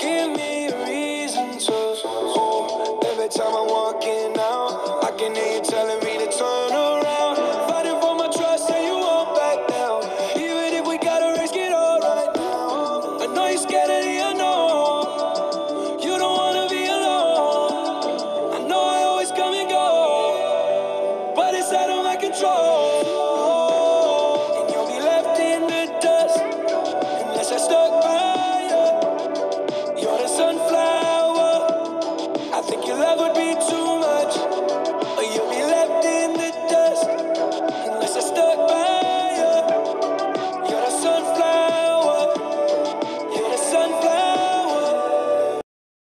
give me a reason to. Every time I'm walking out, I can hear you telling me to turn around. Fighting for my trust and you won't back down. Even if we gotta risk it all right now. I know you're scared of the unknown. You don't wanna be alone. I know I always come and go, but it's out of my control. And you'll be left in the dust unless I stuck by you. You're the sunflower. I think your love would be too much, or you'll be left in the dust unless I stuck by you. You're the sunflower. You're the sunflower.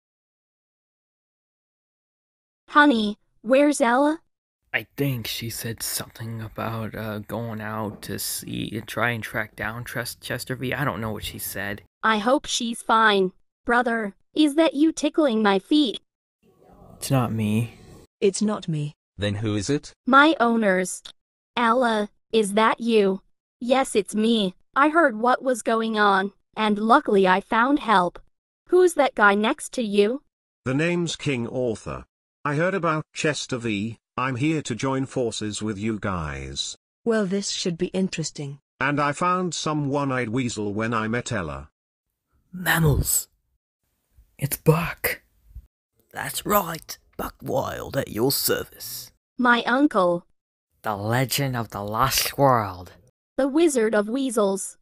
Honey, where's Ella? I think she said something about going out to try and track down Chester V. I don't know what she said. I hope she's fine. Brother, is that you tickling my feet? It's not me. It's not me. Then who is it? My owners. Ella, is that you? Yes, it's me. I heard what was going on, and luckily I found help. Who's that guy next to you? The name's King Arthur. I heard about Chester V. I'm here to join forces with you guys. Well, this should be interesting. And I found some one-eyed weasel when I met Ella. Mammals. It's Buck. That's right, Buck Wild at your service. My uncle. The Legend of the Lost World. The Wizard of Weasels.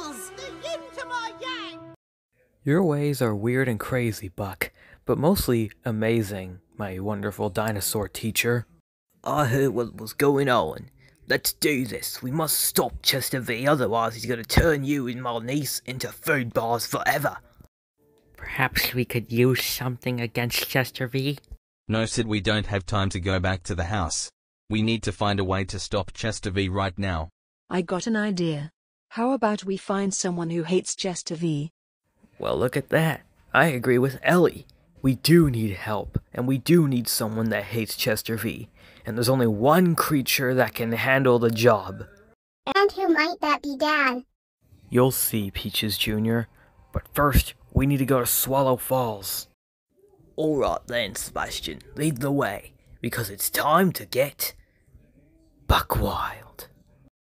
Your ways are weird and crazy, Buck, but mostly amazing, my wonderful dinosaur teacher. I heard what was going on. Let's do this. We must stop Chester V, otherwise he's gonna turn you and my niece into food bars forever. Perhaps we could use something against Chester V? No, Sid, we don't have time to go back to the house. We need to find a way to stop Chester V right now. I got an idea. How about we find someone who hates Chester V? Well, look at that. I agree with Ellie. We do need help, and we do need someone that hates Chester V. And there's only one creature that can handle the job. And who might that be, Dad? You'll see, Peaches Jr. But first, we need to go to Swallow Falls. Alright then, Sebastian, lead the way, because it's time to get Buck Wild.